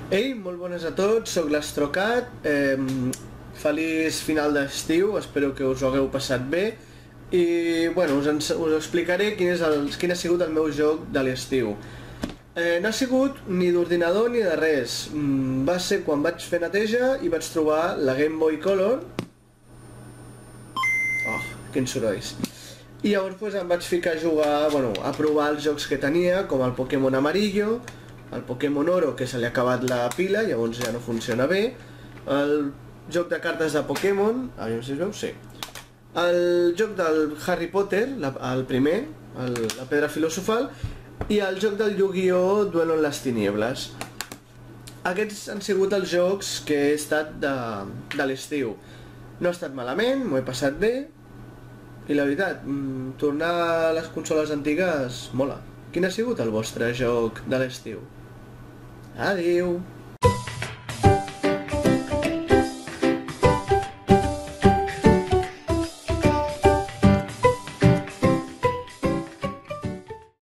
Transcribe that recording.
Ei, molt bones a tots, sóc l'Astrocat, feliç final d'estiu, espero que us ho hagueu passat bé i bueno, us explicaré quin ha sigut el meu joc de l'estiu. No ha sigut ni d'ordinador ni de res, va ser quan vaig fer neteja i vaig trobar la Game Boy Color. Oh, quins sorolls. I llavors em vaig ficar a jugar, bueno, a provar els jocs que tenia, com el Pokémon Amarillo, el Pokémon Oro, que se li ha acabat la pila, llavors ja no funciona bé, el joc de cartes de Pokémon, a veure si es veu, sí, el joc del Harry Potter, el primer, la Pedra Filosofal, i el joc del Yu-Gi-Oh! Duelo en les Tiniebles. Aquests han sigut els jocs que he estat de l'estiu. No ha estat malament, m'ho he passat bé, i la veritat, tornar a les consoles antigues mola. Quin ha sigut el vostre joc de l'estiu? Adéu!